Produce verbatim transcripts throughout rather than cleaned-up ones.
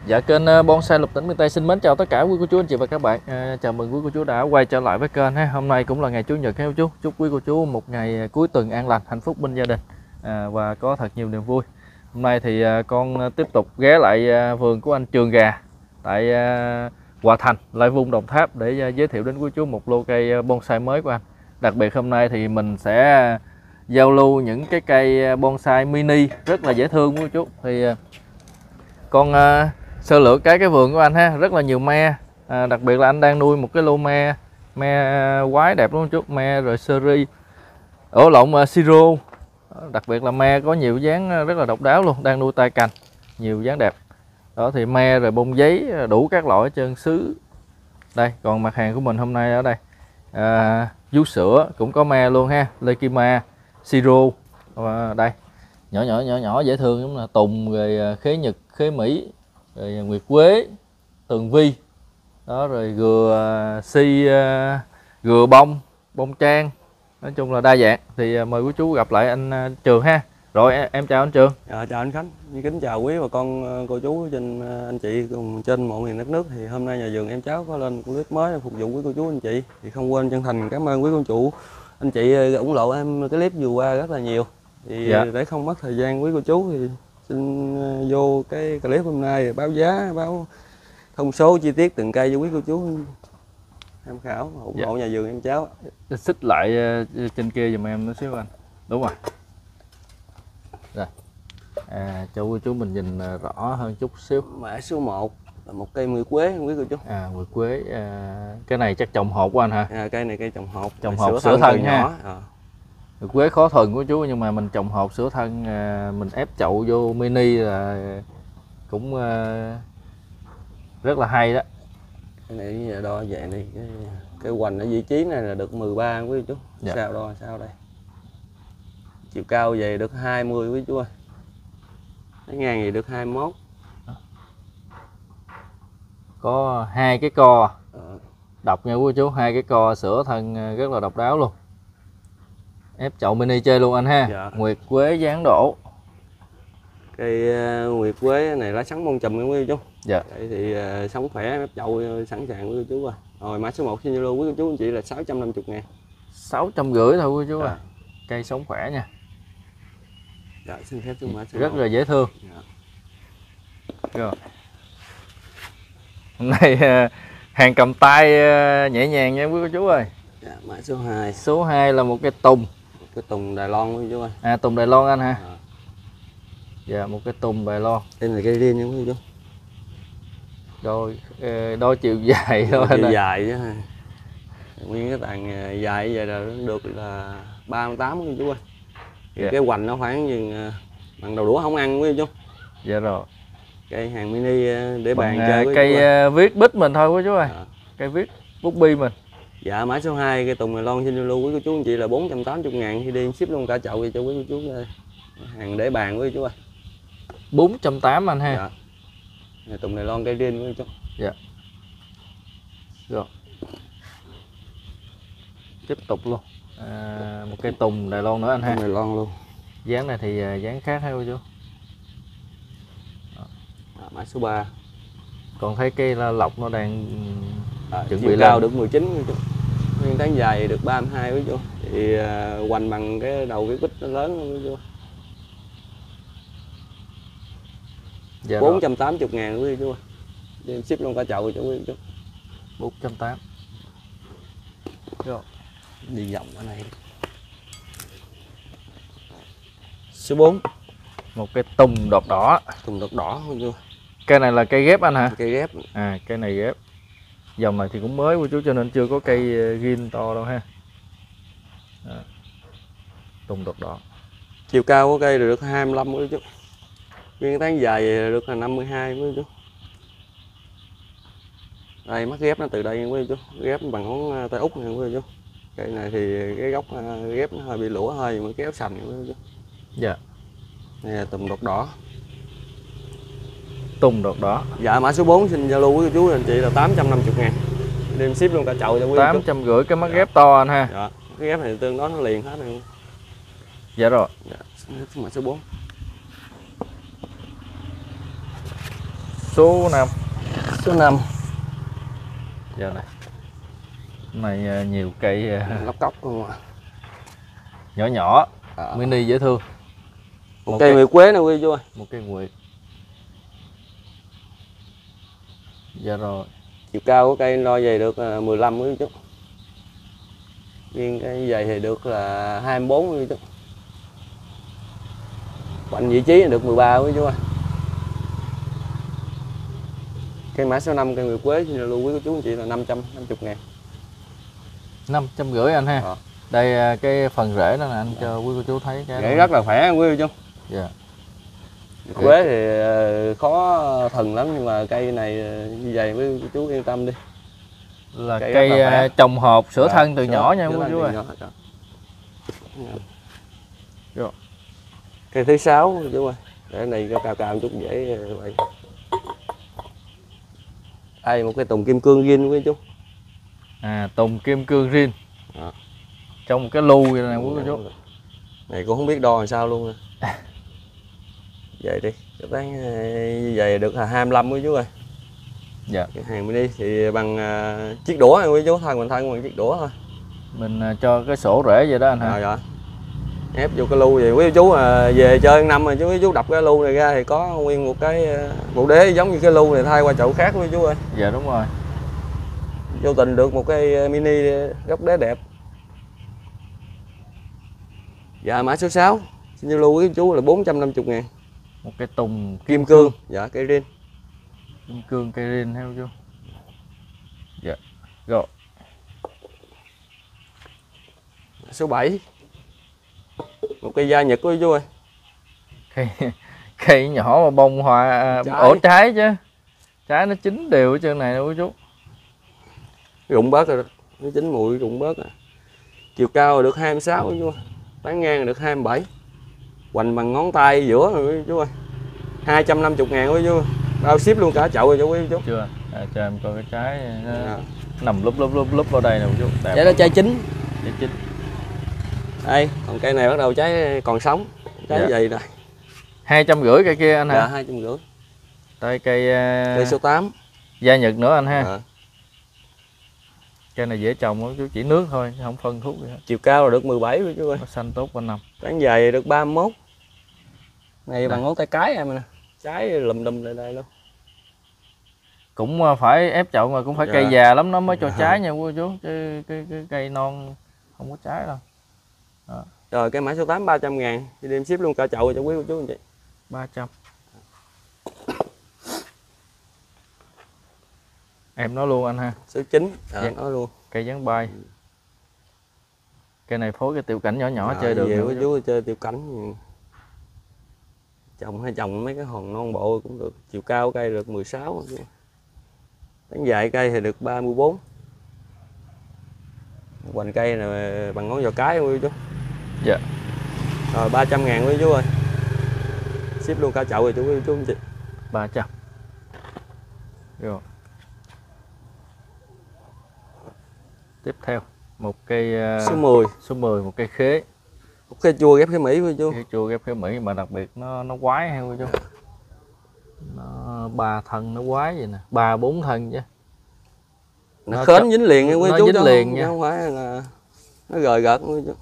Dạ, kênh Bonsai Lục Tỉnh miền Tây xin mến chào tất cả quý cô chú anh chị và các bạn. À, chào mừng quý cô chú đã quay trở lại với kênh ha. Hôm nay cũng là ngày Chủ nhật ha cô chú. Chúc quý cô chú một ngày cuối tuần an lành, hạnh phúc bên gia đình à, và có thật nhiều niềm vui. Hôm nay thì à, con tiếp tục ghé lại à, vườn của anh Trường Gà tại à, Hòa Thành, Lai Vung, Đồng Tháp để à, giới thiệu đến quý cô chú một lô cây bonsai mới của anh. Đặc biệt hôm nay thì mình sẽ giao lưu những cái cây bonsai mini rất là dễ thương quý cô chú. Thì à, con à, sơ lược cái cái vườn của anh ha, rất là nhiều me, à, đặc biệt là anh đang nuôi một cái lô me me quái đẹp đúng không chú, me rồi seri ổ lộn uh, siro, đặc biệt là me có nhiều dáng rất là độc đáo luôn, đang nuôi tay cành nhiều dáng đẹp đó. Thì me rồi bông giấy đủ các loại trơn xứ đây. Còn mặt hàng của mình hôm nay ở đây à, vú sữa cũng có me luôn ha, lekima, siro, và đây nhỏ nhỏ nhỏ nhỏ dễ thương giống là tùng rồi khế nhật, khế mỹ, rồi nguyệt quế, tường vi đó, rồi gừa si, gừa bông, bông trang, nói chung là đa dạng. Thì mời quý chú gặp lại anh Trường ha. Rồi em chào anh Trường. À, chào anh Khánh, kính chào quý bà con cô chú trên anh chị cùng trên mọi miền đất nước. Thì hôm nay nhà vườn em cháu có lên clip mới để phục vụ quý cô chú anh chị. Thì không quên chân thành cảm ơn quý cô chủ anh chị ủng hộ em cái clip vừa qua rất là nhiều. Thì dạ, để không mất thời gian quý cô chú thì xin vô cái clip hôm nay báo giá, báo thông số chi tiết từng cây cho quý cô chú tham khảo, ủng hộ dạ, nhà vườn em cháu. Xích lại trên kia giùm em nó xíu anh. Đúng rồi. Rồi. À, cho quý chú mình nhìn rõ hơn chút xíu. Mã số một là một cây nguyệt quế quý cô chú. À, nguyệt quế, à, cái này chắc trồng hột của anh hả? À, cây này cây trồng hột, trồng hột sữa thân, thân ha. À. Nguyệt quế khó thuần của chú, nhưng mà mình trồng hột sữa thân, à, mình ép chậu vô mini là cũng à, rất là hay đó. Cái này đo vậy đi, cái cái hoành ở vị trí này là được mười ba quý chú. Dạ. Sao đo sao đây? Chiều cao về được hai mươi quý chú ơi. Cái ngang gì được hai mươi mốt. Có hai cái co. Ờ. Độc nha quý chú, hai cái co sữa thân rất là độc đáo luôn. Ép chậu mini chơi luôn anh ha. Dạ. Nguyệt quế dáng đổ. Cây uh, nguyệt quế này lá sắn bông chùm quý chú. Dạ. Vậy thì uh, sống khỏe, ép chậu sẵn sàng quý cô chú rồi. Rồi mã số một xin Zalo quý cô chú anh chị là sáu trăm năm mươi ngàn. sáu trăm rưỡi thôi quý chú dạ. À. Cây sống khỏe nha. Dạ, xin phép chú mã số rất một. là dễ thương. Dạ. Rồi. Hôm nay uh, hàng cầm tay uh, nhẹ nhàng nha quý cô chú ơi. Dạ, mã số hai. Số hai là một cái tùng. Một cái tùng Đài Loan quý chú ơi. À, tùng Đài Loan anh ha. Dạ. Dạ, một cái tùng Đài Loan. Đây là cây riêng nha quý chú. Đôi đôi chiều dài thôi. Chiều dài chứ. Nguyên cái tàn dài vậy là được là ba mươi tám quý chú ơi. Dạ. Cái hoành nó khoảng chừng bằng đầu đũa không ăn quý chú. Dạ rồi. Cây hàng mini để bàn bằng, chơi quý cây chú viết bích mình thôi quý chú ơi. Dạ. Cây viết bút bi mình. Dạ, mã số hai cây tùng Đài Loan xin lưu quý cô chú anh chị là bốn trăm tám mươi ngàn, khi đi ship luôn cả chậu về cho quý cô chú đây. Hàng để bàn quý chú ơi. bốn trăm tám mươi anh ha. Dạ. Tùng Đài Loan cây riêng quý chú. Dạ. Rồi. Tiếp tục luôn. À, một cây tùng Đài Loan nữa anh ha. Đài Loan luôn. Dáng này thì dáng khác hay cô chú. À, mã số ba. Còn thấy cây la lọc nó đang à, chuẩn chiều bị cao lên. được mười chín quý chú. Nguyên tán dài được ba mươi hai quý chú. Thì uh, hoành bằng cái đầu cái quýt nó lớn luôn quý chú. Dạ bốn trăm tám mươi ngàn quý chú. Đi ship luôn cả chậu cho quý chú. bốn trăm tám mươi. Rồi. Đi vòng ở này. Số bốn. Một cái tùng đọt đỏ. Tùng đọt đỏ quý chú. Cây này là cây ghép anh hả? Cây ghép. À, cây này ghép. Dòng này thì cũng mới của chú cho nên chưa có cây ghim to đâu ha. À. Tùng đọt đỏ. Chiều cao của cây được hai mươi lăm quý chú. Nguyên tán dài được là năm mươi hai quý chú. Đây mắt ghép nó từ đây quý chú. Ghép bằng ngón tay út này quý chú. Cây này thì cái gốc ghép nó hơi bị lũa hơi mới kéo sành quý chú. Dạ. Đây là tùng đọt đỏ. Tùng đọt đỏ. Dạ, mã số bốn xin Zalo quý chú anh chị là tám trăm năm mươi ngàn. Đem ship luôn cả chậu cho quý tám trăm rưỡi cái mắt dạ, ghép to anh ha. Dạ. Cái ghép này tương đối nó liền hết rồi. Dạ rồi. Dạ, mã số bốn. số năm. Số năm. Giờ này. Này à, nhiều cây à, Lóc cóc luôn à. Nhỏ nhỏ, À. mini dễ thương. Một, Một cây cây- nguyệt quế nè quý chú ơi. Một cây nguyệt. Dạ rồi. Chiều cao của cây lo dày được à, mười lăm quý chú. Riêng cái dày thì được là hai mươi bốn quý chú. Quanh vị trí được mười ba quý chú ơi. Cây mã số năm cây nguyệt quế xin lưu quý chú anh chị là năm trăm năm mươi ngàn. Năm trăm rưỡi anh ha. Ờ. Đây à, cái phần rễ đó là anh cho quý cô chú thấy cái Rễ đó. rất là khỏe quý chú. Dạ. Quế thì ờ, khó thần lắm nhưng mà cây này ờ, như vậy với cô chú yên tâm đi. Là Cây cây rất là à, khỏe. trồng hộp sữa Dạ, thân từ sữa- nhỏ nha sữa quý thân chú từ ơi. nhỏ, dạ. Rồi. Cây thứ sáu chú ơi. Để này cao cao cao chút dễ ờ, vậy. Đây một cây tùng kim cương riêng quý chú. À, tùng kim cương rin. Đó. Trong một cái lu vậy nè quý cô chú. Này cũng không biết đo làm sao luôn nè. Vậy đi, cái bán như vậy được là hai mươi lăm quý chú ơi. Dạ. Cái hàng mini thì bằng uh, chiếc đũa quý chú, thân mình thân bằng chiếc đũa thôi. Mình à, cho cái sổ rễ vậy đó anh hả? Rồi rồi. Ép vô cái lu vậy quý chú à, về chơi năm rồi chú quý chú đập cái lu này ra thì có nguyên một cái bộ đế giống như cái lu này thay qua chậu khác quý chú ơi. Dạ đúng rồi. Vô tình được một cái mini góc đế đẹp. Dạ mã số sáu xin giao lưu quý chú là bốn trăm năm mươi ngàn. Một cái tùng Kim cương, dạ cây rin. kim cương cây rin theo chú. Dạ. Rồi. Số bảy. Một cây da Nhật quý chú ơi. Cây cây nhỏ mà bông hoa à, Trái. ổ trái chứ. Trái nó chín đều ở trên này nè quý chú. Rụng bớt rồi đó. Nó chín mùi rụng bớt rồi. Chiều cao được hai mươi sáu quý chú ơi. Tán ngang được hai mươi bảy. Hoành bằng ngón tay giữa rồi quý chú ơi. hai trăm năm mươi ngàn quý chú. Bao ship luôn cả chậu rồi cho quý chú. Chưa. À, cho em coi cái trái nó À. nằm lúp lúp lúp lúp vào đây nè quý chú. Đẹp. Trái đó trái chín. Trái chín. Đây, còn cây này bắt đầu trái còn sống. Trái Dạ. vậy này. Hai trăm rưỡi cây kia anh Dạ hả? hai trăm rưỡi. Đây cây uh, Cây số tám. da Nhật nữa anh ha. Dạ. Cây này dễ trồng lắm chú, chỉ nước thôi chứ không phân thuốc gì hết. Chiều cao là được mười bảy quý chú ơi. Nó xanh tốt quanh năm. Tán dài được ba mươi mốt. Này Đây. bằng ngón tay cái em nè. Trái lùm lùm lại đây luôn. Cũng uh, phải ép chậu mà cũng phải Dạ. cây già lắm nó mới cho Dạ. trái nha quý chú, chứ cái, cái cây non không có trái đâu. Đó. Rồi cái mã số tám ba trăm ngàn. Thì đem ship luôn cả chậu rồi cho quý cô chú anh chị. ba trăm. Em nói luôn anh ha. Số chín. Dạ, Dạ. nói luôn. Cây dáng bay. Cây này phối cái tiểu cảnh nhỏ nhỏ Dạ, chơi được về nè quý quý chú. chú chơi tiểu cảnh. Trồng hay trồng mấy cái hòn non bộ cũng được. Chiều cao cây được mười sáu. Tán dài cây thì được ba mươi bốn. Hoành cây này bằng ngón giò cái quý chú. Dạ. Rồi ba trăm ngàn quý chú ơi. Ship luôn cả chậu rồi chú quý chú anh chị. ba trăm. Rồi. Tiếp theo một cây uh, Số mười. số mười, một cây khế. Một cây chua ghép khế Mỹ quý chú. Cây chua ghép khế Mỹ mà đặc biệt nó nó quái hay quý chú. Nó ba thân nó quái vậy nè, ba bốn thân chứ. Nó, Nó khến chậm- dính liền nha quý nó chú. dính chứ liền không, nha. chứ không phải là nó gời gợt quý chú.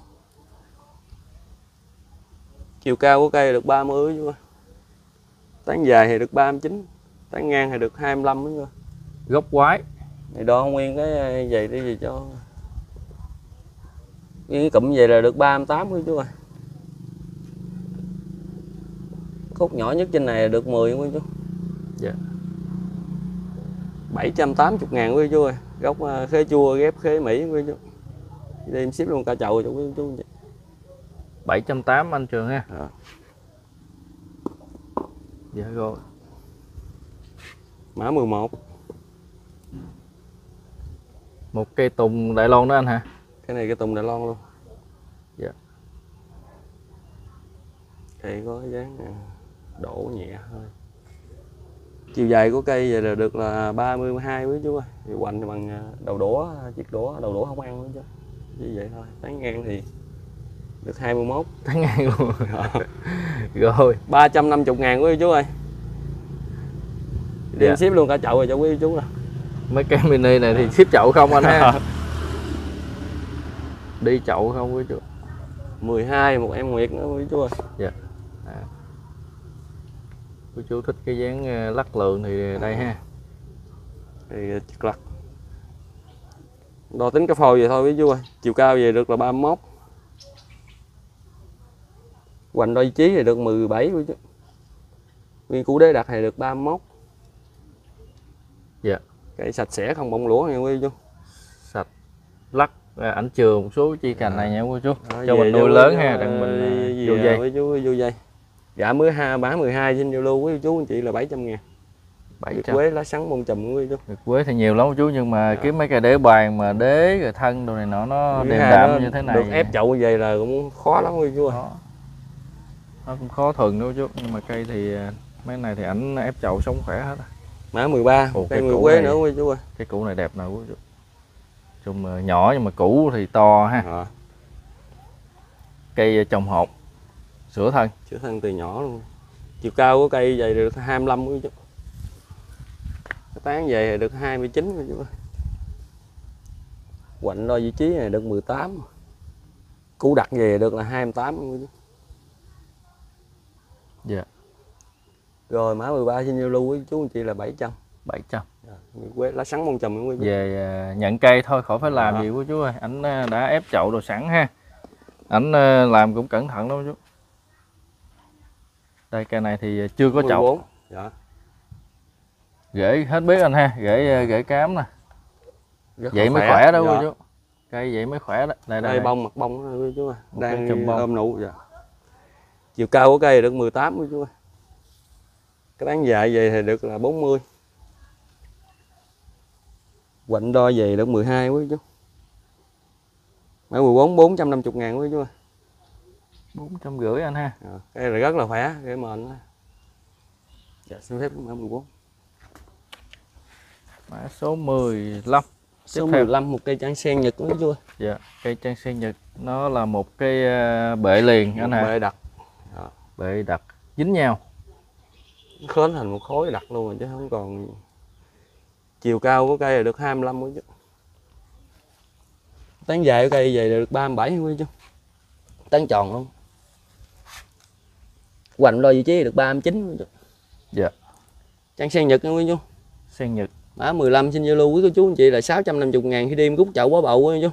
Chiều cao của cây được ba mươi quý chú ơi. Tán dài thì được ba mươi chín. Tán ngang thì được hai mươi lăm quý chú. Gốc quái. Này đo nguyên cái vậy đi gì cho nguyên cái cụm vậy là được ba mươi tám quý chú ơi. Khúc nhỏ nhất trên này là được mười quý chú. Dạ. bảy trăm tám mươi ngàn quý chú ơi. Gốc khế chua ghép khế Mỹ quý chú. Đem ship luôn cả chậu cho quý chú. bảy trăm tám mươi anh Trường ha. À. Dạ rồi. Mã mười một. Một cây tùng Đại Loan đó anh hả? Cái này cái tùng Đài Loan luôn. Dạ. Cây có dáng đổ nhẹ thôi. Chiều dài của cây vậy là được là ba mươi hai quý chú ơi. Thì hoành bằng đầu đũa, chiếc đũa, đầu đũa không ăn nữa chứ. Như vậy thôi. Tán ngang thì được hai mươi mốt. Tán ngang luôn. Rồi. ba trăm năm mươi ngàn quý chú ơi. Đi Dạ. ship luôn cả chậu rồi cho quý cô chú nè. Mấy cái mini này thì ship chậu không anh ha. Đi chậu không quý chú. mười hai một em Nguyệt nữa quý chú ơi. Dạ. À. Quý chú thích cái dáng ờ, lắc lượng thì đây ha. Thì chật lặt. Đo tính cái phôi vậy thôi quý chú ơi. Chiều cao về được là ba mươi mốt. Hoành đo vị trí thì được mười bảy quý chú. Nguyên củ đế đặt thì được ba mươi mốt. Dạ. Cây sạch sẽ không bông lũa nha quý chú. Sạch lắc à, ảnh chừa một số chi cành này nha quý chú. Đó, Cho về mình nuôi cho lớn quý- ha, đừng mình về vô dây. với chú vô dây. Dạ mới hai bán mười hai trên giao lưu quý chú anh chị là bảy trăm ngàn. bảy Nguyệt trăm. quế lá sắn bông chùm quý chú. Nguyệt quế thì nhiều lắm chú, nhưng mà Dạ. kiếm mấy cây đế bàn mà đế rồi thân đồ này nọ nó Thứ đềm hai đạm nó như thế này. được ép chậu như vậy là cũng khó lắm quý chú ơi. Đó. Nó cũng khó thuần đâu chú, nhưng mà cây thì à, mấy này thì ảnh ép chậu sống khỏe hết. Mã mười ba, Ồ, cây cái nguyệt củ quế này- nữa quý chú ơi. Cái củ này đẹp nào quý chú. Chung mà nhỏ nhưng mà củ thì to ha. À, Cây trồng hột, sữa thân. chữa thân từ nhỏ luôn. Chiều cao của cây vậy được hai mươi lăm quý chú. Cái tán về thì được hai mươi chín quý chú ơi. Hoành đo vị trí này được mười tám. Củ đặt về được là hai mươi tám quý chú. Dạ. Rồi mã mười ba trên giao lưu quý chú anh chị là bảy trăm. bảy trăm. Nguyệt quế lá sắn bông chùm quý chú. Về à, nhận cây thôi, khỏi phải làm Đó. gì quý chú ơi. Ảnh à, đã ép chậu đồ sẵn ha. Ảnh à, làm cũng cẩn thận lắm chú. Đây cây này thì chưa có chậu. mười bốn. Dạ. Rễ hết biết anh ha, rễ à, rễ cám nè. Rất Vậy là mới khỏe đó Dạ. quý chú. Cây vậy mới khỏe đó. Đây đây. Đây bông mặt bông đó quý chú ơi. Một cái Đang chùm bông. ôm nụ. Dạ. Chiều cao của cây được mười tám quý chú ơi. Cái tán dài về thì được là bốn mươi. Hoành đo về được mười hai quý chú. Mã mười bốn bốn trăm năm mươi ngàn quý chú ơi. bốn trăm rưỡi anh ha. À, cây này rất là khỏe, cái mền đó. Dạ xin phép mã mười bốn. Mã số mười lăm. Số Tiếp theo. mười lăm một cây trắng sen Nhật quý chú ơi. Dạ, cây trang sen Nhật nó là một cái à, bệ liền anh hả? Bệ đặt. Bệ đặt dính nhau. Khến thành một khối đặt luôn rồi chứ không còn. Chiều cao của cây là được hai mươi lăm quý chú. Tán dài của cây về được ba mươi bảy quý chú. Tán tròn luôn. Hoành đo vị trí được ba mươi chín quý chú. Dạ. Trắng sen Nhật nha quý chú. Sen Nhật. Mã mười lăm xin Zalo quý cô chú anh chị là sáu trăm năm mươi ngàn khi đem cút chậu bó bầu quý chú.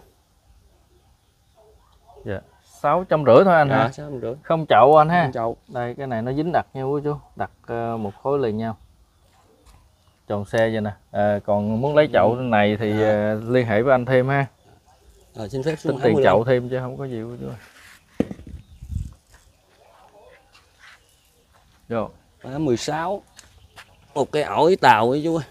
Dạ. sáu trăm rưỡi thôi anh Dạ, hả? sáu trăm rưỡi. Không chậu anh ha. Chậu. Đây cái này nó dính đặt nha quý chú. Đặt uh, một khối liền nhau. Tròn xe vậy nè. À, còn muốn lấy chậu này thì uh, liên hệ với anh thêm ha. Rồi xin phép số Tính tiền chậu thêm chứ không có gì quý chú. Rồi. Mã mười sáu. Một cái ổi tàu quý chú ơi.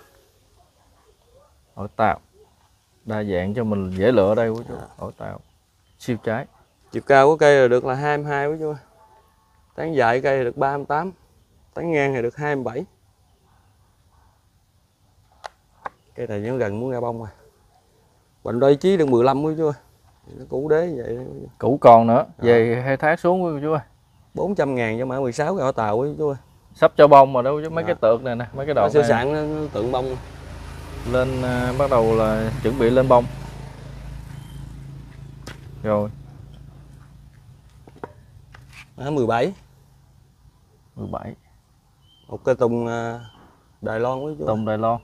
Ổi tàu. Đa dạng cho mình dễ lựa đây quý chú. Ổi tàu. Siêu trái. Chiều cao của cây là được là hai mươi hai quý chú ơi. Tán dài cây là được ba mươi tám. Tán ngang thì được hai mươi bảy. Cây này nó gần muốn ra bông rồi. Hoành đo vị trí được mười lăm quý chú ơi. Nó cũ đế vậy đó. Củ còn nữa. Về hai tháng xuống quý chú ơi. bốn trăm ngàn cho mã mười sáu cái ổi tàu quý chú ơi. Sắp cho bông rồi đâu chứ mấy Dạ. cái tược này nè, mấy cái Nó đọt sửa này sạn nó, nó tượng bông. lên à, bắt đầu là chuẩn bị lên bông. Rồi. Mã mười bảy. mười bảy. Một cây tùng à, Đài Loan quý chú ơi. Tùng Đài Loan.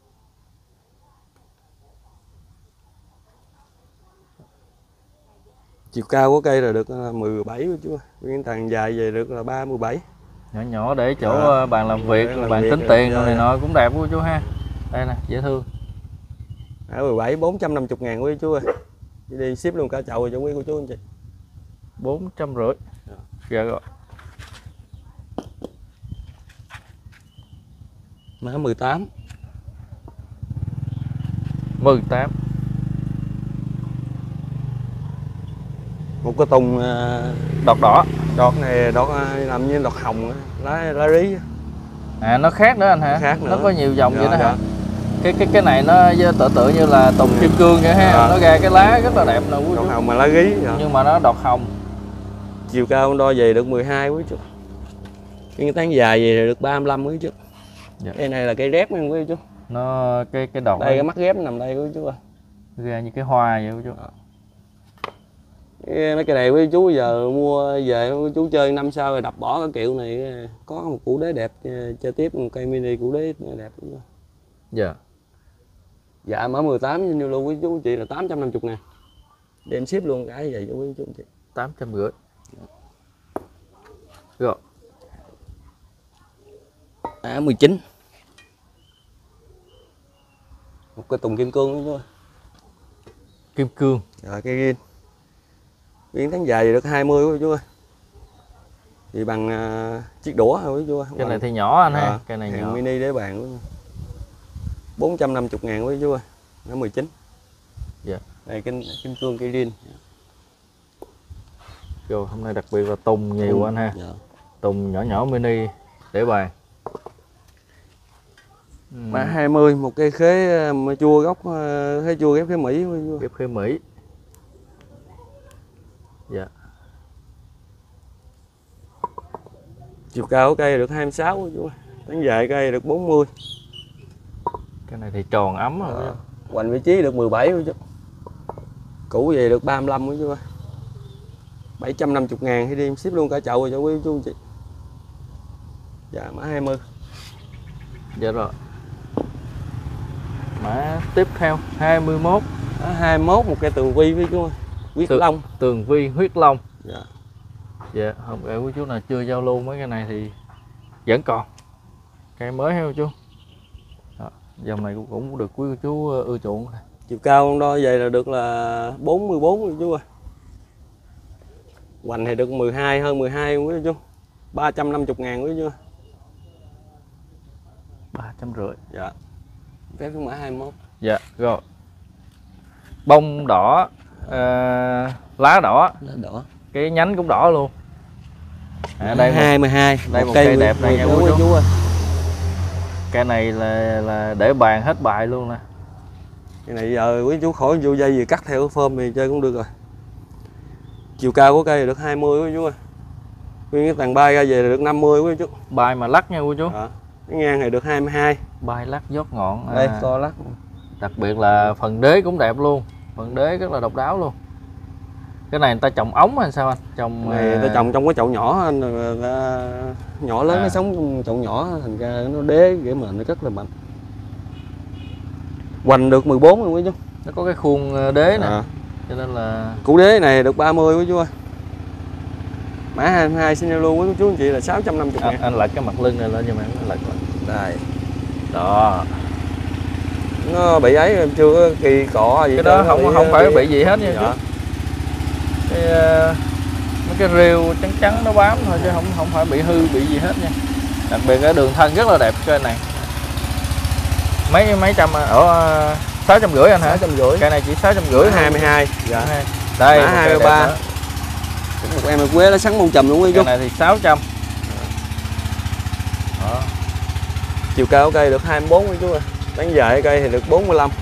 Chiều cao của cây là được mười bảy quý chú ơi. Nguyên tàn dài về được là ba mươi bảy. Nhỏ nhỏ để chỗ Dạ. à, bàn làm việc, Để làm bàn việc tính rồi, tiền dạ, rồi này dạ. nọ cũng đẹp quý chú ha. Đây nè, dễ thương. Mã mười bảy bốn trăm năm mươi ngàn quý chú ơi. Đi, đi ship luôn cả chậu rồi cho quý cô chú anh chị. bốn trăm rưỡi. Dạ. Dạ rồi. Mã mười tám. mười tám. Một cái tùng à, Đọt đỏ. đọt này đọt à, làm như đọt hồng á, lá lá rí. À nó khác nữa anh hả? Khác Nó nữa. có nhiều dòng vậy Dạ, đó hả? dạ. Cái cái cái này nó tự tự như là tùng Ừ. kim cương vậy ha. Dạ. Nó ra cái lá rất là đẹp nè quý Đọt chú. hồng mà lá rí. Dạ. Nhưng mà nó đọt hồng. Chiều cao đo về được mười hai quý chú. Cái tán dài về được ba mươi lăm quý chú. Dạ. Cây này là cây rép nha quý chú. Nó cái cái đọt Đây cái mắt ghép nằm đây quý chú ơi. ra như cái hoa vậy quý chú. À. Cái, mấy cái này quý chú giờ mua về quý chú chơi năm sau rồi đập bỏ cái kiểu này, có một củ đế đẹp chơi tiếp, một cây mini củ đế đẹp. Dạ. Dạ mở mười tám như luôn quý chú chị là tám trăm năm mươi ngàn. Để em ship luôn cái vậy cho quý chú chị. tám trăm rưỡi. Rồi. À mười chín. Một cái tùng kim cương quý chú ơi. Kim cương. Rồi cái viên tháng dài thì được hai mươi quý chú ơi. Thì bằng uh, chiếc đũa thôi quý chú ơi. Cái này thì nhỏ anh ha. À, cái này hàng nhỏ. mini để bàn quý chú. bốn trăm năm mươi ngàn quý chú ơi. Nó mười chín. Dạ. Đây kim kim cương cây rin. Rồi hôm nay đặc biệt là tùng nhiều Tùng, anh ha. dạ. Tùng nhỏ nhỏ mini để bàn. Mã hai mươi, một cây khế mà chua gốc, khế chua ghép khế Mỹ. Ghép khế Mỹ. Dạ. Chiều cao của cây được hai mươi sáu, tán dài cây được bốn mươi. Cái này thì tròn ấm rồi. À, hoành vị trí được mười bảy chứ. Cũ về được ba mươi lăm quý chú ơi. bảy trăm năm mươi ngàn thì đi em ship luôn cả chậu rồi cho quý chú chị. Dạ mã hai mươi. Dạ rồi. Mã tiếp theo hai mươi mốt. Đó, hai mươi mốt một cây tường vi với chú ơi. Huyết Tường, long. Tường vi huyết long. Dạ. Dạ, không để quý chú nào chưa giao lưu mấy cái này thì vẫn còn. Cây mới hay chú. Đó, dòng này cũng, cũng được quý chú ưa chuộng. Chiều cao đo vậy là được là bốn mươi bốn quý chú ơi. Hoành thì được mười hai, hơn mười hai quý chú. ba trăm năm mươi ngàn quý chú. ba trăm rưỡi. Dạ. Phép mã hai mươi mốt. Dạ, rồi. Bông đỏ, à, lá đỏ. Lá đỏ. Cái nhánh cũng đỏ luôn. À, đây hai mươi hai. Đây một cây, cây đẹp này nha quý chú. chú ơi. Cây này là là để bàn hết bài luôn nè. Cái này giờ quý chú khỏi vô dây gì cắt theo phơm thì chơi cũng được rồi. Chiều cao của cây là được hai mươi quý chú ơi. Nguyên cái tàn bay ra về là được năm mươi quý chú. Bài mà lắc nha quý chú. Đó. Cái ngang này được hai mươi hai. Bài lắc dốt ngọn. Đây à, co lắc. Đặc biệt là phần đế cũng đẹp luôn. Phần đế rất là độc đáo luôn. Cái này người ta trồng ống hay sao anh? Trồng này người ta trồng trong cái chậu nhỏ anh, người ta nhỏ lớn à. nó sống trong chậu nhỏ thành ra nó đế để mà nó rất là mạnh. Hoành được mười bốn luôn quý chú. Nó có cái khuôn đế nè. À. Cho nên là củ đế này được ba mươi quý chú ơi. Mã hai mươi hai xin luôn quý chú anh chị là sáu trăm năm mươi ngàn. Anh, anh lật cái mặt lưng này lên cho em lật lại. Đây. Đó. Nó bị ấy em chưa có kỳ cọ gì cái đó không bị, không phải bị... bị gì hết nha dạ. chú. Cái uh, mấy cái rêu trắng trắng nó bám thôi chứ không không phải bị hư bị gì hết nha. Đặc biệt cái đường thân rất là đẹp cây này. Mấy mấy trăm ở sáu trăm rưỡi anh hả? sáu trăm rưỡi. Cây này chỉ sáu trăm rưỡi. hai mươi hai. Dạ. Đây mã hai mươi ba. Một em quế nó sắn bông chùm luôn quý chú. Cây này thì sáu trăm. Đó. Chiều cao cây được hai mươi bốn quý chú ơi. Tán dài cây thì được bốn mươi lăm.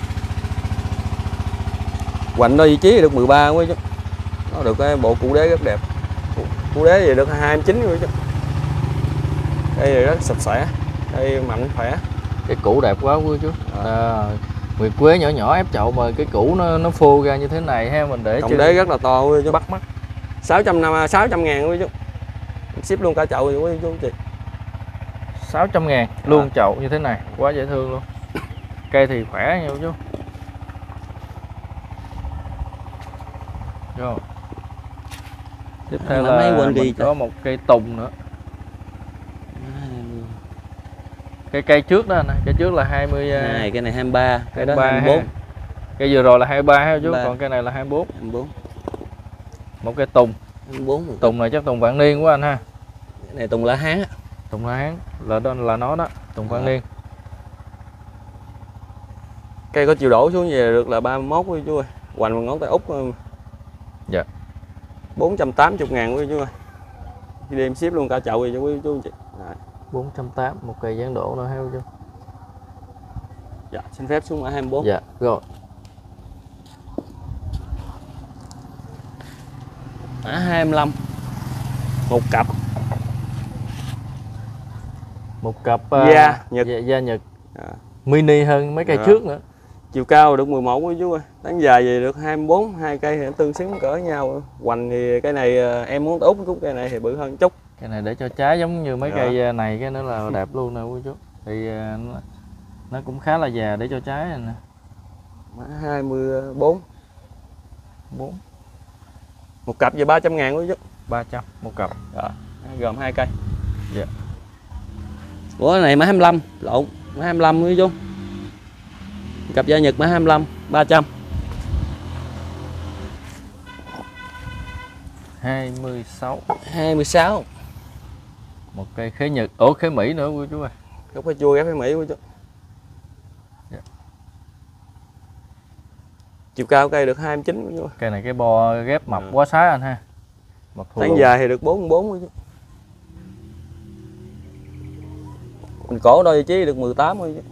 Hoành đo vị trí được mười ba quý chú. Nó được cái bộ củ đế rất đẹp. Củ đế thì được hai mươi chín quý chú. Cây này rất sạch sẽ. Cây mạnh khỏe. Cái củ đẹp quá quý chú. À, nguyệt quế nhỏ nhỏ ép chậu mà cái củ nó nó phô ra như thế này ha, mình để Cộng đế rất là to quý chú. bắt mắt. sáu trăm năm sáu trăm ngàn quý chú. Ship luôn cả chậu rồi quý chú chị. sáu trăm ngàn luôn à. Chậu như thế này quá dễ thương luôn. Cây thì khỏe nha chú. Rồi. Tiếp theo là, là mình đi có một cây tùng nữa. Cây cây trước đó nè, cây trước là hai mươi hai, cái này hai mươi ba, cái đó hai mươi bốn. Cây vừa rồi là hai mươi ba ha chú, còn cây này là hai mươi bốn. hai mươi bốn. Một cây tùng. hai mươi bốn. Tùng này chắc tùng vạn niên của anh ha. Cái này tùng lá Hán á. Tùng lá Hán là đó là nó đó, tùng vạn niên. Cây có chiều đổ xuống về được là ba mươi mốt quý chú ơi. Hoành bằng ngón tay út. Dạ. bốn trăm tám mươi ngàn quý chú ơi. Đi đem ship luôn cả chậu rồi cho quý chú chị. Đấy. bốn trăm tám mươi, một cây dán đổ nữa ha chú. Dạ, xin phép xuống mã hai mươi bốn. Dạ, rồi. Mã hai mươi lăm. Một cặp. Một cặp uh, da Nhật. Da, da Nhật. À. Mini hơn mấy cây À. trước nữa. Chiều cao được mười một quý chú ơi. Tán dài về được hai mươi bốn, hai cây thì tương xứng cỡ nhau. Hoành thì cái này em muốn tốt chút, cái này thì bự hơn chút. Cái này để cho trái giống như mấy Dạ. cây này, cái nữa là đẹp luôn nè quý chú. Thì nó, nó cũng khá là già để cho trái này nè. Mã hai mươi bốn. bốn. Một cặp về ba trăm ngàn quý chú. ba trăm một cặp. Dạ. Gồm hai cây. Dạ. Ủa cái này mã hai mươi lăm, lộn, mã hai mươi lăm quý chú. Cặp da Nhật mã hai mươi lăm, ba trăm. hai mươi sáu. hai mươi sáu. Một cây khế Nhật, ổ khế Mỹ nữa quý chú ơi. Gốc cái chua ghép với Mỹ quý chú. Dạ. Chiều cao cây được hai mươi chín quý chú. Cây này cái bo ghép mập Dạ. quá sái anh ha. Mập thua Tán luôn. dài thì được bốn mươi bốn quý chú. Mình cổ đôi chí được mười tám quý chú.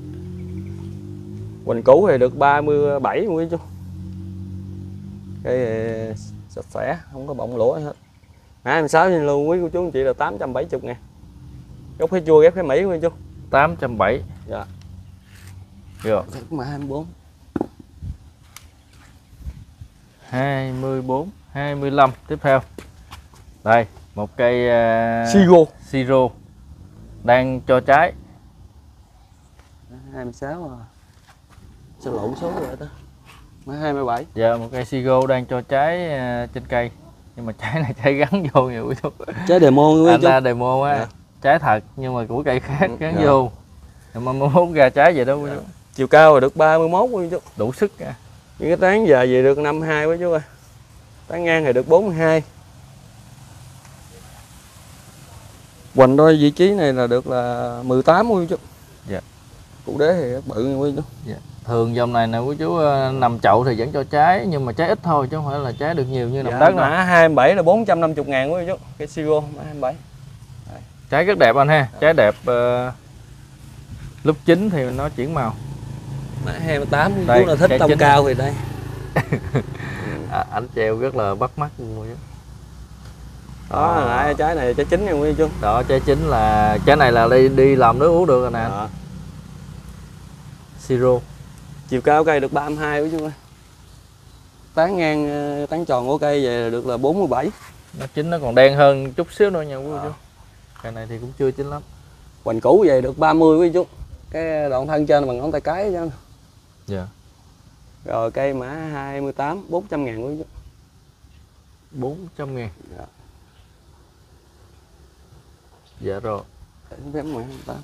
Quỳnh cũ thì được ba mươi bảy quý chú. Cái sạch sẽ, không có bọng lỗ hết. Mã hai mươi sáu trên luôn quý cô chú anh chị là tám trăm bảy mươi ngàn. Gốc cái chua ghép cái Mỹ quý chú. tám trăm bảy mươi. Dạ. Rồi. Mã hai mươi bốn. hai mươi bốn, hai mươi lăm tiếp theo. Đây, một cây uh, Siro. Siro đang cho trái. hai mươi sáu à. Sao lộn số vậy ta? Mã hai mươi bảy. Dạ, một cây Siro đang cho trái uh, trên cây. Nhưng mà trái này trái gắn vô nhiều quý chú. Trái demo quý Anh chú. ra demo á. Dạ. Trái thật nhưng mà của cây khác gắn Dạ. vô. Nhưng mà muốn ra trái vậy đó quý chú. Chiều cao là được ba mươi mốt quý chú. Đủ sức nha. Những cái tán dài về được năm mươi hai quý chú ơi. Tán ngang thì được bốn mươi hai. Hoành đôi vị trí này là được là mười tám quý chú. Dạ. Cụ đế thì bự quý chú. Dạ. Thường dòng này nè quý chú, nằm chậu thì vẫn cho trái nhưng mà trái ít thôi chứ không phải là trái được nhiều như nằm Dạ, đất mã đâu. hai mươi bảy là bốn trăm năm mươi ngàn quý chú. Cái Siro mã hai mươi bảy. Trái rất đẹp anh ha, trái đẹp uh, lúc chín thì nó chuyển màu. Mã hai mươi tám quý Đây, chú là thích trái tông chín. cao thì đây. À, ảnh treo rất là bắt mắt luôn quý chú. Đó, Đó. lại trái này trái chín nha quý chú. Đó, trái chín là trái này là đi đi làm nước uống được rồi nè. Đó. Siro. Chiều cao cây được ba mươi hai quý chú ơi. Tán ngang tán tròn của cây về là được là bốn mươi bảy. Nó chín nó còn đen hơn chút xíu nữa nha quý Đó. chú. Cây này thì cũng chưa chín lắm. Hoành cũ về được ba mươi quý chú. Cái đoạn thân trên bằng ngón tay cái chứ. Dạ. Rồi cây mã hai mươi tám, bốn trăm ngàn quý chú. bốn trăm ngàn. Dạ. Dạ rồi. Phép mã hai mươi tám.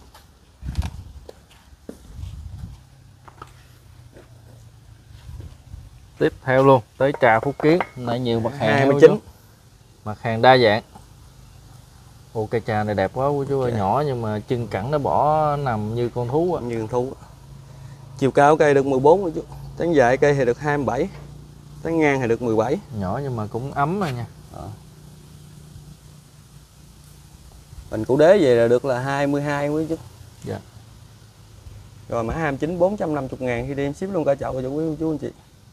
Tiếp theo luôn tới trà Phúc Kiến, nãy nhiều mặt hàng hai mươi quý chín. chú. Mặt hàng đa dạng. Ồ, cây trà này đẹp quá quý chú ơi, Dạ. nhỏ nhưng mà chân cẳng nó bỏ nằm như con thú á. Như con thú. Chiều cao cây được mười bốn quý chú. Tán dài cây thì được hai mươi bảy. Tán ngang thì được mười bảy. Nhỏ nhưng mà cũng ấm rồi nha. Đó. Mình cụ đế về là được là hai mươi hai quý chú. Dạ. Rồi mã hai mươi chín, bốn trăm năm mươi ngàn khi đem ship luôn cả chậu cho quý cô chú anh chị.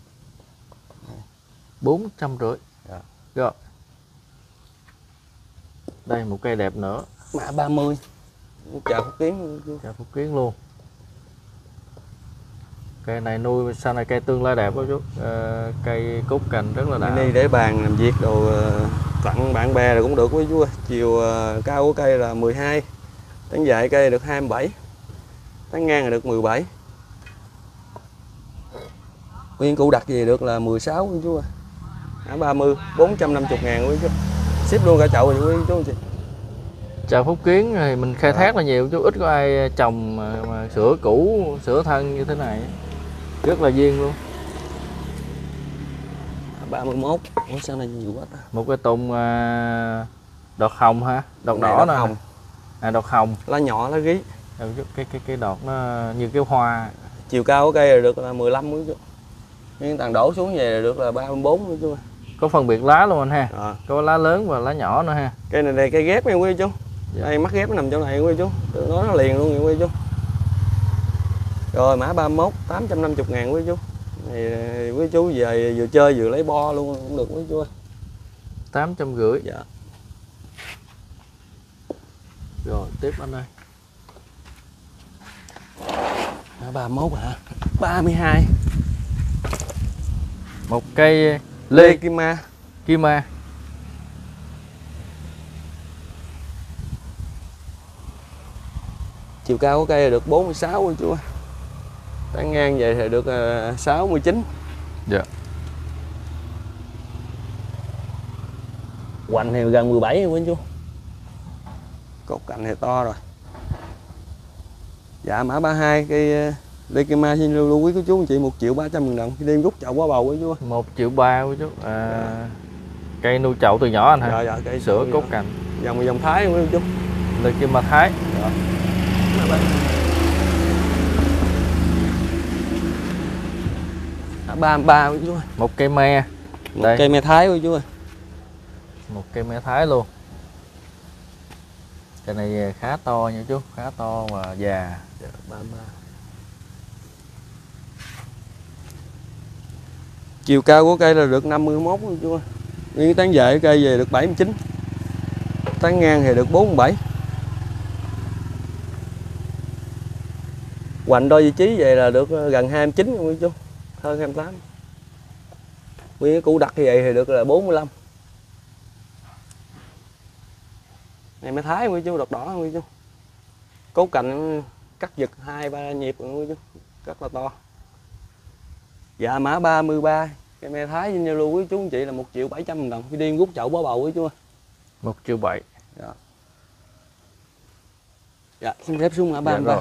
bốn trăm rưỡi. Dạ. Rồi. Đây một cây đẹp nữa. Mã ba mươi. Chào Phúc Kiến. Trà Phúc Kiến luôn. Cây này nuôi sau này cây tương lai đẹp quá chú. Ờ, cây cốt cành rất là đã. Đây để bàn làm việc đồ tặng bạn bè rồi cũng được quý chú ơi. Chiều cao của cây là mười hai. Tán dài cây được hai mươi bảy. Tán ngang là được mười bảy. Nguyên cụ đặt gì được là mười sáu quý chú ơi. Mã ba mươi, bốn trăm năm mươi ngàn quý chú. Ship luôn cả chậu rồi quý chú anh chị. Trà Phúc Kiến thì mình khai thác là nhiều chú, ít có ai trồng mà, mà sữa cũ, sữa thân như thế này. Rất là duyên luôn. ba mươi mốt. Ủa sao này nhiều quá ta? Một cái tùng à, đọt hồng hả? Đọt Này đỏ đọt nè. hồng. À, đọt hồng. Lá nhỏ lá rí. Cái cái cái, cái đọt nó như cái hoa. Chiều cao của cây là được là mười lăm quý chú. Nhưng tàn đổ xuống về là được là ba mươi bốn quý chú. Có phân biệt lá luôn anh ha. À. Có lá lớn và lá nhỏ nữa ha. Cây này đây cây ghép nha quý chú. Dạ. Đây mắt ghép nó nằm chỗ này quý chú. Nó nó liền luôn nha quý chú. Rồi mã ba mươi mốt, tám trăm năm mươi ngàn quý chú. Này quý chú về vừa chơi vừa lấy bo luôn cũng được quý chú ơi. tám trăm rưỡi. Dạ. Rồi tiếp anh ơi. ba mươi mốt hả? ba mươi hai. Một cây Lê lê Kima. Kima. Chiều cao của cây là được bốn mươi sáu thôi chú ơi. Tán ngang vậy thì được uh, sáu mươi chín. Dạ. Hoành thì gần mười bảy rồi chú. Cột cạnh thì to rồi. Dạ mã ba mươi hai cây uh, Lê Kima xin lưu lưu quý cô chú anh chị một triệu ba trăm ngàn đồng khi đêm rút chậu quá bầu với chú. một triệu ba quý chú. À, dạ. Cây nuôi chậu từ nhỏ anh hả? Dạ dạ cây sữa cốt cành. Dòng dòng Thái quý chú. Lê Kima Thái. Dạ. ba mươi ba quý chú ơi. Một cây me. Một đây. cây me Thái quý chú ơi. Một cây me Thái luôn. Cây này khá to nha chú, khá to và già. Dạ, ba mươi ba. Chiều cao của cây là được năm mươi mốt luôn chú ơi. Nguyên tán dại cây về được bảy mươi chín. Tán ngang thì được bốn mươi bảy. Hoành đo vị trí về là được gần hai mươi chín luôn chú. Hơn hai mươi tám. Nguyên cái củ đặt như vậy thì được là bốn mươi lăm. Này mới Thái nguyên chú, đọt đỏ nguyên chú. Cốt cành cắt giật hai ba nhịp nguyên chú, rất là to. Dạ mã ba mươi ba, cây me Thái trên Zalo quý chú anh chị là một triệu bảy trăm ngàn đồng khi điên rút chậu bó bầu quý chú ơi. một triệu bảy. Dạ. Dạ, xin phép xuống mã ba mươi ba. Dạ,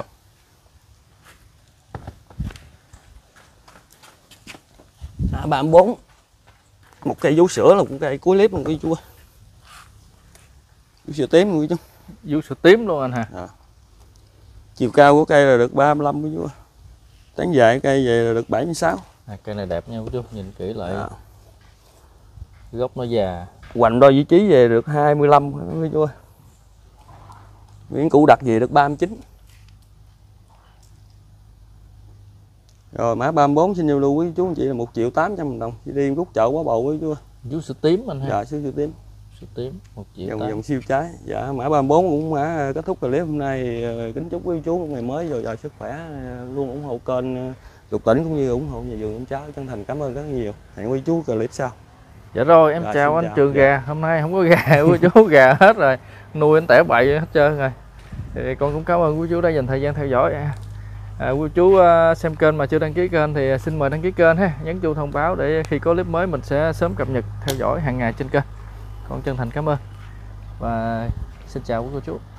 mã ba mươi bốn. Một cây vú sữa là một cây cuối clip luôn quý chú ơi. Vú sữa tím luôn quý chú. Vú sữa tím luôn anh hả? Dạ. Chiều cao của cây là được ba mươi lăm quý chú ơi. Tán dài cây vậy là được bảy mươi sáu. À, cây này đẹp nha quý chú, nhìn kỹ lại. Dạ. Gốc nó già. Hoành đo vị trí về được hai mươi lăm quý chú ơi. Miếng củ đặt về được ba mươi chín. Rồi mã ba mươi bốn xin giao lưu quý chú anh chị là một triệu tám trăm ngàn đồng chỉ đi rút chậu quá bầu quý chú ơi. Vú sữa tím anh ha? Dạ sữa tím. Sữa tím một triệu. Dòng dòng siêu trái. Dạ mã ba mươi bốn cũng mã kết thúc clip hôm nay. Kính chúc quý chú một ngày mới dồi dào sức khỏe, luôn ủng hộ kênh Lục Tỉnh cũng như ủng hộ nhà vườn em cháu, chân thành cảm ơn rất nhiều. Hẹn quý chú clip sau. Dạ rồi em Dạ, chào anh chào. Trường Dạ. Gà. Hôm nay không có gà quý chú, gà hết rồi, nuôi anh tẻ bậy hết trơn rồi. Thì con cũng cảm ơn quý chú đã dành thời gian theo dõi. À, quý chú uh, xem kênh mà chưa đăng ký kênh thì xin mời đăng ký kênh ha, nhấn chuông thông báo để khi có clip mới mình sẽ sớm cập nhật theo dõi hàng ngày trên kênh. Con chân thành cảm ơn và xin chào quý cô chú.